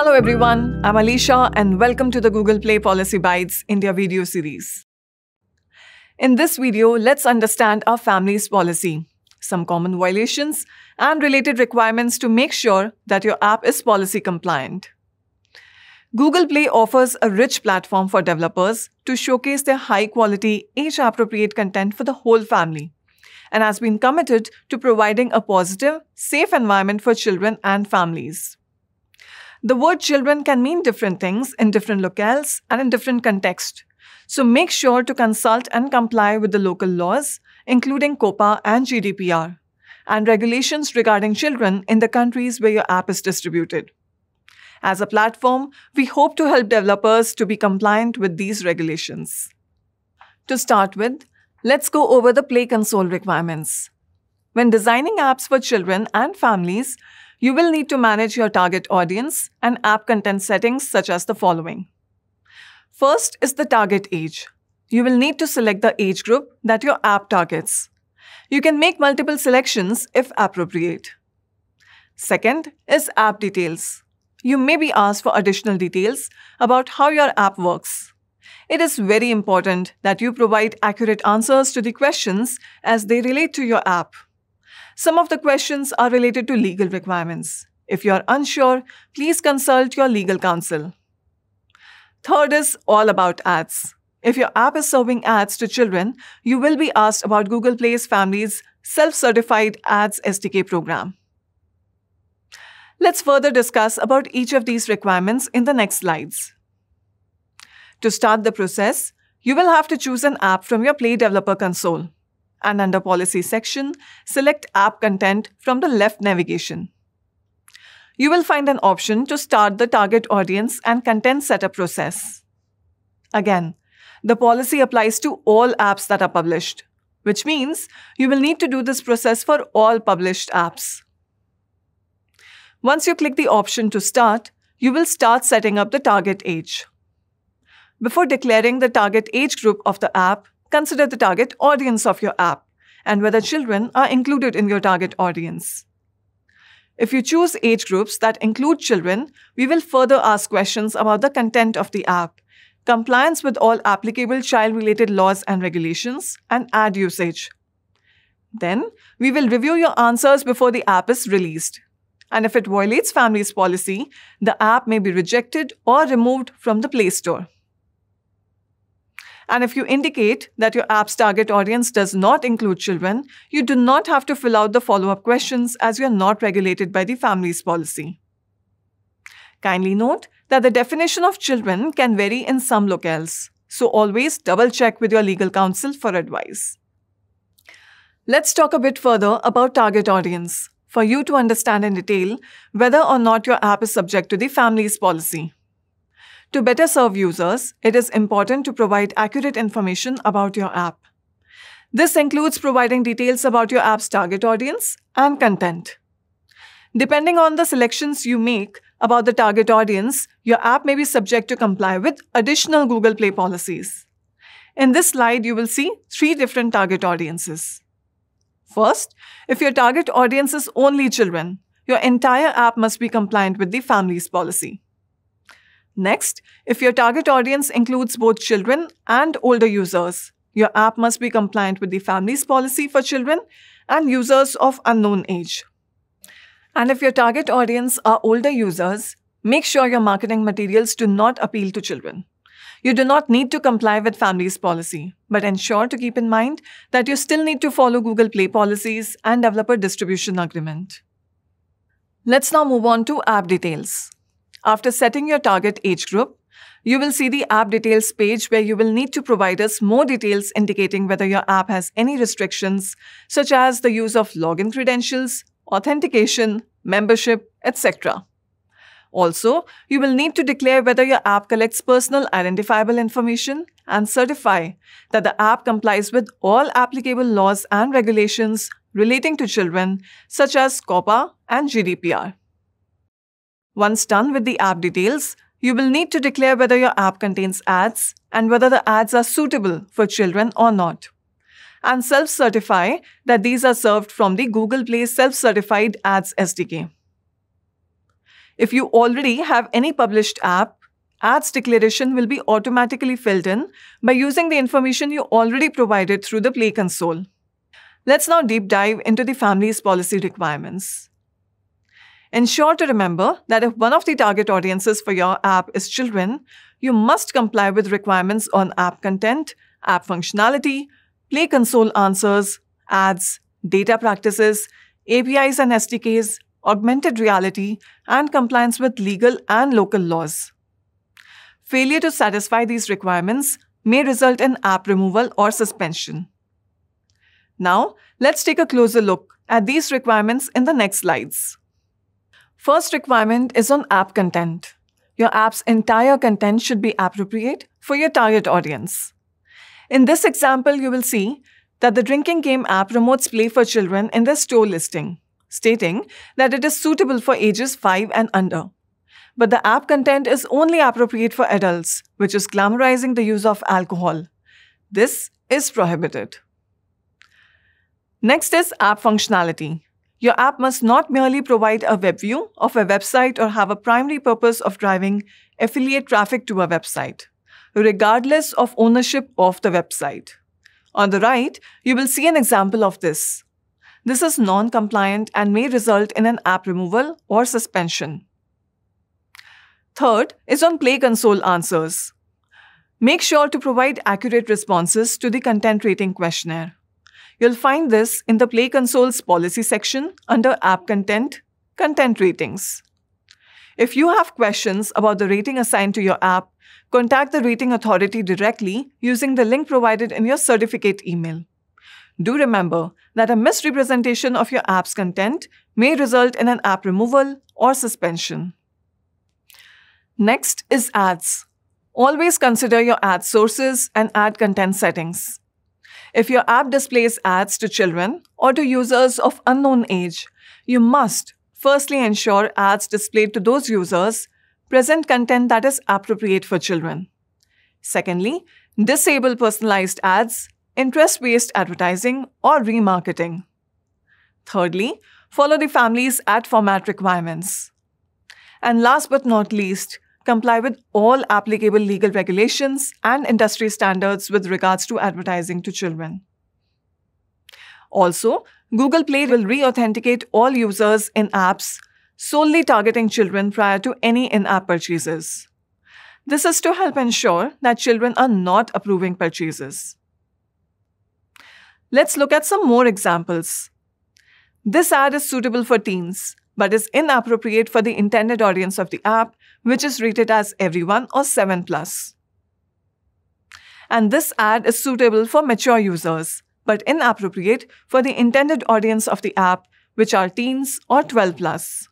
Hello everyone, I'm Alisha and welcome to the Google Play PolicyBytes India video series. In this video, let's understand our family's policy, some common violations, and related requirements to make sure that your app is policy compliant. Google Play offers a rich platform for developers to showcase their high-quality, age-appropriate content for the whole family, and has been committed to providing a positive, safe environment for children and families. The word children can mean different things in different locales and in different contexts, so make sure to consult and comply with the local laws, including COPPA and GDPR, and regulations regarding children in the countries where your app is distributed. As a platform, we hope to help developers to be compliant with these regulations. To start with, let's go over the Play Console requirements. When designing apps for children and families, you will need to manage your target audience and app content settings such as the following. First is the target age. You will need to select the age group that your app targets. You can make multiple selections if appropriate. Second is app details. You may be asked for additional details about how your app works. It is very important that you provide accurate answers to the questions as they relate to your app. Some of the questions are related to legal requirements. If you are unsure, please consult your legal counsel. Third is all about ads. If your app is serving ads to children, you will be asked about Google Play's family's self-certified ads SDK program. Let's further discuss about each of these requirements in the next slides. To start the process, you will have to choose an app from your Play Developer Console, and under Policy section, select App Content from the left navigation. You will find an option to start the target audience and content setup process. Again, the policy applies to all apps that are published, which means you will need to do this process for all published apps. Once you click the option to start, you will start setting up the target age. Before declaring the target age group of the app, consider the target audience of your app and whether children are included in your target audience. If you choose age groups that include children, we will further ask questions about the content of the app, compliance with all applicable child-related laws and regulations, and ad usage. Then, we will review your answers before the app is released. And if it violates family's policy, the app may be rejected or removed from the Play Store. And if you indicate that your app's target audience does not include children, you do not have to fill out the follow-up questions as you are not regulated by the family's policy. Kindly note that the definition of children can vary in some locales, so always double-check with your legal counsel for advice. Let's talk a bit further about target audience, for you to understand in detail whether or not your app is subject to the family's policy. To better serve users, it is important to provide accurate information about your app. This includes providing details about your app's target audience and content. Depending on the selections you make about the target audience, your app may be subject to comply with additional Google Play policies. In this slide, you will see 3 different target audiences. First, if your target audience is only children, your entire app must be compliant with the family's policy. Next, if your target audience includes both children and older users, your app must be compliant with the family's policy for children and users of unknown age. And if your target audience are older users, make sure your marketing materials do not appeal to children. You do not need to comply with family's policy, but ensure to keep in mind that you still need to follow Google Play policies and developer distribution agreement. Let's now move on to app details. After setting your target age group, you will see the app details page where you will need to provide us more details indicating whether your app has any restrictions, such as the use of login credentials, authentication, membership, etc. Also, you will need to declare whether your app collects personal identifiable information and certify that the app complies with all applicable laws and regulations relating to children, such as COPPA and GDPR. Once done with the app details, you will need to declare whether your app contains ads and whether the ads are suitable for children or not, and self-certify that these are served from the Google Play Self-Certified Ads SDK. If you already have any published app, ads declaration will be automatically filled in by using the information you already provided through the Play console. Let's now deep dive into the family's policy requirements. Ensure to remember that if one of the target audiences for your app is children, you must comply with requirements on app content, app functionality, Play console answers, ads, data practices, APIs and SDKs, augmented reality, and compliance with legal and local laws. Failure to satisfy these requirements may result in app removal or suspension. Now, let's take a closer look at these requirements in the next slides. First requirement is on app content. Your app's entire content should be appropriate for your target audience. In this example, you will see that the drinking game app promotes play for children in their store listing, stating that it is suitable for ages 5 and under. But the app content is only appropriate for adults, which is glamorizing the use of alcohol. This is prohibited. Next is app functionality. Your app must not merely provide a web view of a website or have a primary purpose of driving affiliate traffic to a website, regardless of ownership of the website. On the right, you will see an example of this. This is non-compliant and may result in an app removal or suspension. Third is on Play console answers. Make sure to provide accurate responses to the content rating questionnaire. You'll find this in the Play console's policy section under App Content, Content Ratings. If you have questions about the rating assigned to your app, contact the rating authority directly using the link provided in your certificate email. Do remember that a misrepresentation of your app's content may result in an app removal or suspension. Next is ads. Always consider your ad sources and ad content settings. If your app displays ads to children or to users of unknown age, you must firstly ensure ads displayed to those users present content that is appropriate for children. Secondly, disable personalized ads, interest-based advertising, or remarketing. Thirdly, follow the family's ad format requirements. And last but not least, comply with all applicable legal regulations and industry standards with regards to advertising to children. Also, Google Play will re-authenticate all users in apps solely targeting children prior to any in-app purchases. This is to help ensure that children are not approving purchases. Let's look at some more examples. This ad is suitable for teens, but is inappropriate for the intended audience of the app, which is rated as everyone or 7+. And this ad is suitable for mature users, but inappropriate for the intended audience of the app, which are teens or 12+.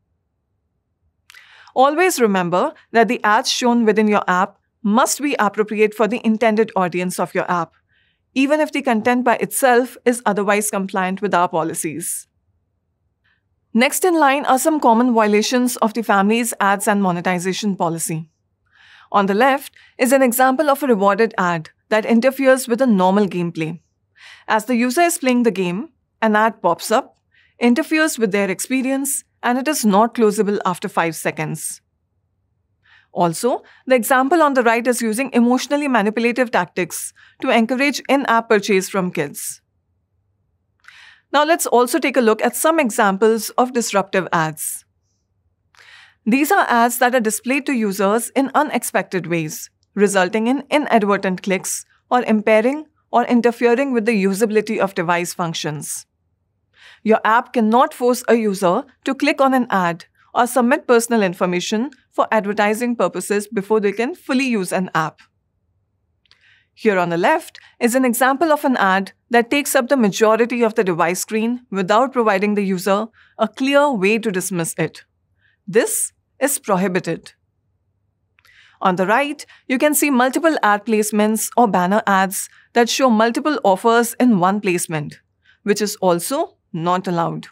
Always remember that the ads shown within your app must be appropriate for the intended audience of your app, even if the content by itself is otherwise compliant with our policies. Next in line are some common violations of the family's ads and monetization policy. On the left is an example of a rewarded ad that interferes with a normal gameplay. As the user is playing the game, an ad pops up, interferes with their experience, and it is not closable after 5 seconds. Also, the example on the right is using emotionally manipulative tactics to encourage in-app purchase from kids. Now let's also take a look at some examples of disruptive ads. These are ads that are displayed to users in unexpected ways, resulting in inadvertent clicks or impairing or interfering with the usability of device functions. Your app cannot force a user to click on an ad or submit personal information for advertising purposes before they can fully use an app. Here on the left is an example of an ad that takes up the majority of the device screen without providing the user a clear way to dismiss it. This is prohibited. On the right, you can see multiple ad placements or banner ads that show multiple offers in one placement, which is also not allowed.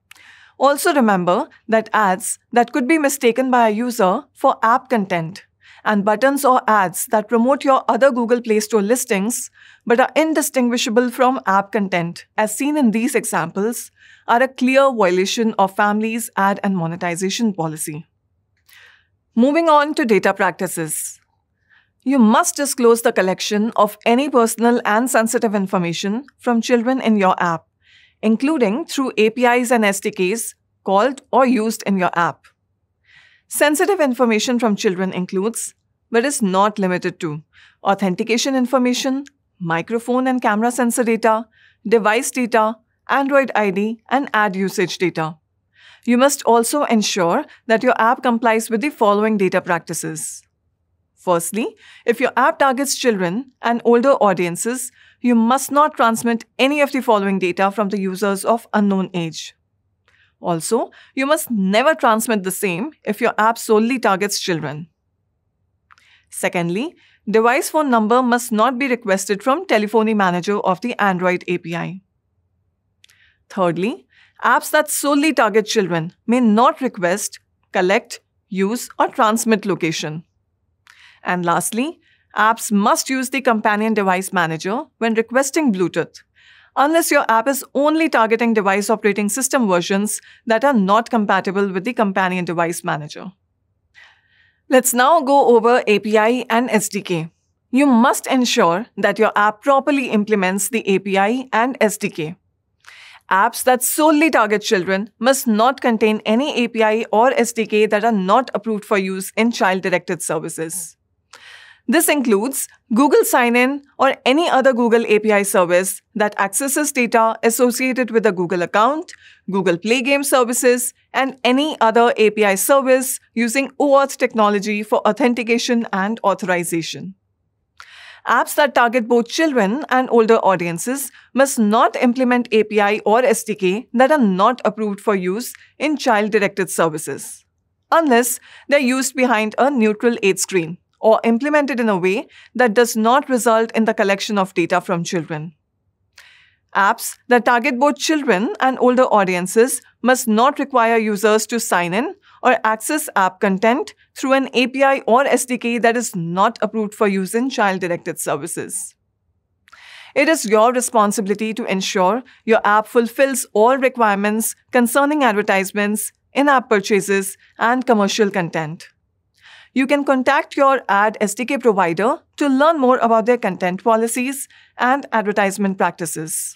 Also remember that ads that could be mistaken by a user for app content and buttons or ads that promote your other Google Play Store listings but are indistinguishable from app content, as seen in these examples, are a clear violation of Family's ad and monetization policy. Moving on to data practices. You must disclose the collection of any personal and sensitive information from children in your app, including through APIs and SDKs called or used in your app. Sensitive information from children includes, but is not limited to, authentication information, microphone and camera sensor data, device data, Android ID, and ad usage data. You must also ensure that your app complies with the following data practices. Firstly, if your app targets children and older audiences, you must not transmit any of the following data from the users of unknown age. Also, you must never transmit the same if your app solely targets children. Secondly, device phone number must not be requested from Telephony Manager of the Android API. Thirdly, apps that solely target children may not request, collect, use, or transmit location. And lastly, apps must use the Companion Device Manager when requesting Bluetooth, unless your app is only targeting device operating system versions that are not compatible with the Companion Device Manager. Let's now go over API and SDK. You must ensure that your app properly implements the API and SDK. Apps that solely target children must not contain any API or SDK that are not approved for use in child-directed services. This includes Google Sign-in or any other Google API service that accesses data associated with a Google account, Google Play Game services, and any other API service using OAuth technology for authentication and authorization. Apps that target both children and older audiences must not implement API or SDK that are not approved for use in child-directed services, unless they're used behind a neutral age screen or implemented in a way that does not result in the collection of data from children. Apps that target both children and older audiences must not require users to sign in or access app content through an API or SDK that is not approved for use in child-directed services. It is your responsibility to ensure your app fulfills all requirements concerning advertisements, in-app purchases, and commercial content. You can contact your ad SDK provider to learn more about their content policies and advertisement practices.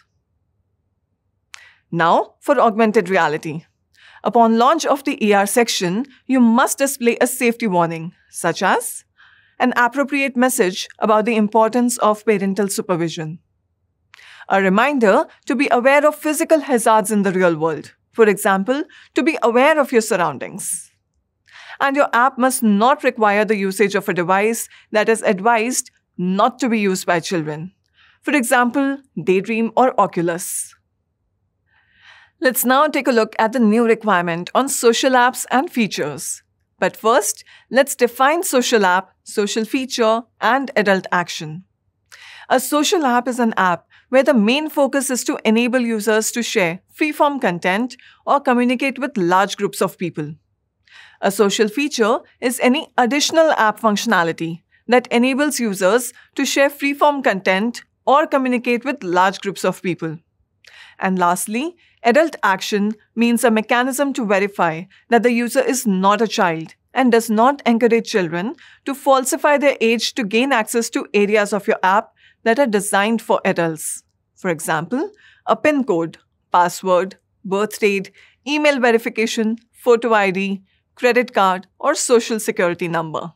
Now for augmented reality. Upon launch of the AR section, you must display a safety warning, such as an appropriate message about the importance of parental supervision, a reminder to be aware of physical hazards in the real world, for example, to be aware of your surroundings. And your app must not require the usage of a device that is advised not to be used by children, for example, Daydream or Oculus. Let's now take a look at the new requirement on social apps and features. But first, let's define social app, social feature, and adult action. A social app is an app where the main focus is to enable users to share free-form content or communicate with large groups of people. A social feature is any additional app functionality that enables users to share free-form content or communicate with large groups of people. And lastly, adult action means a mechanism to verify that the user is not a child and does not encourage children to falsify their age to gain access to areas of your app that are designed for adults. For example, a PIN code, password, birth date, email verification, photo ID, credit card, or social security number.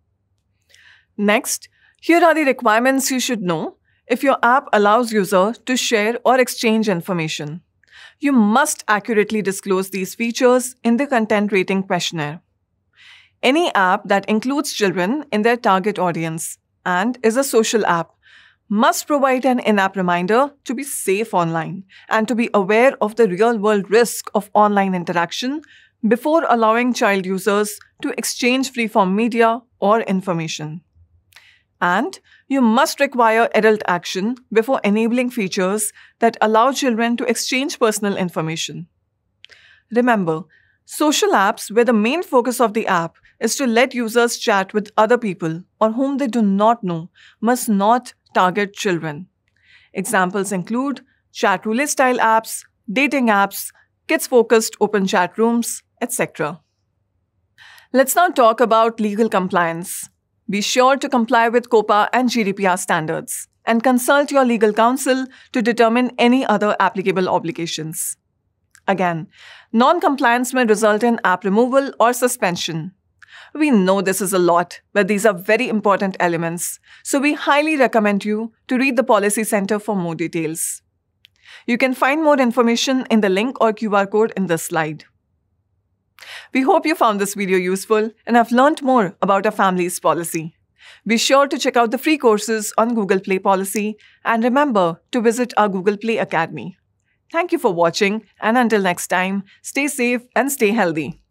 Next, here are the requirements you should know if your app allows users to share or exchange information. You must accurately disclose these features in the content rating questionnaire. Any app that includes children in their target audience and is a social app must provide an in-app reminder to be safe online and to be aware of the real-world risk of online interaction before allowing child users to exchange free-form media or information. And you must require adult action before enabling features that allow children to exchange personal information. Remember, Social apps where the main focus of the app is to let users chat with other people or whom they do not know must not target children. Examples include chat roulette style apps, dating apps, kids-focused open chat rooms, etc. Let's now talk about legal compliance. Be sure to comply with COPPA and GDPR standards and consult your legal counsel to determine any other applicable obligations. Again, non-compliance may result in app removal or suspension. We know this is a lot, but these are very important elements, so we highly recommend you to read the Policy Center for more details. You can find more information in the link or QR code in this slide. We hope you found this video useful and have learned more about our family's policy. Be sure to check out the free courses on Google Play Policy and remember to visit our Google Play Academy. Thank you for watching, and until next time, stay safe and stay healthy.